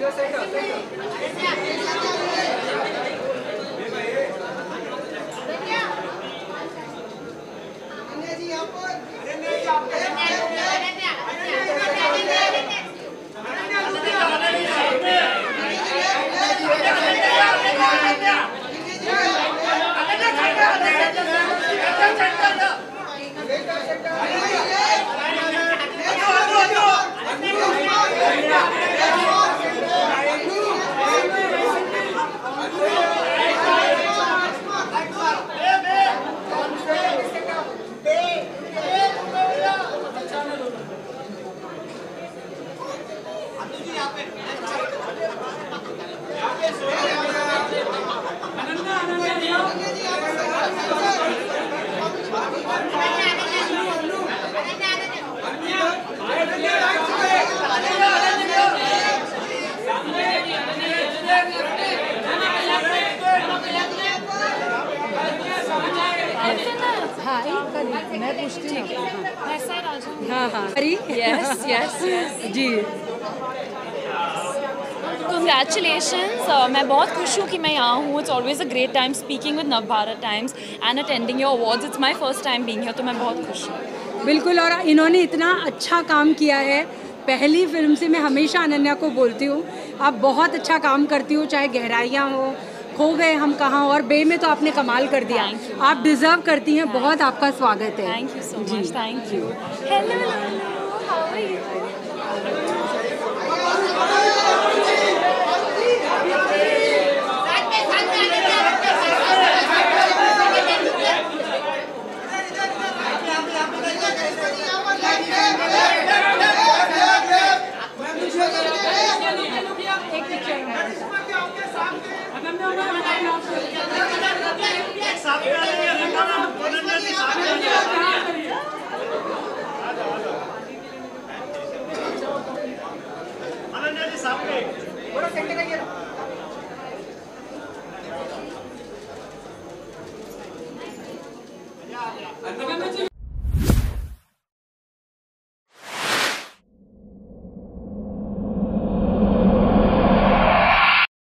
मैं पूछती हूँ। हाँ हाँ यस यस यस जी। Congratulations! मैं बहुत खुश हूँ कि मैं यहाँ हूँ. It's always a great time speaking with Navbharat Times and attending your awards. It's my first time being here, तो मैं बहुत खुश हूँ. बिल्कुल, और इन्होंने इतना अच्छा काम किया है. पहली फिल्म से मैं हमेशा अनन्या को बोलती हूँ, आप बहुत अच्छा काम करती हो, चाहे गहराइयाँ हो, खो गए हम कहाँ, और बे में तो आपने कमाल कर दिया. आप डिजर्व करती हैं. बहुत आपका स्वागत है. Thank you so much. Thank you. Hello, how are you? Ananya जी सामने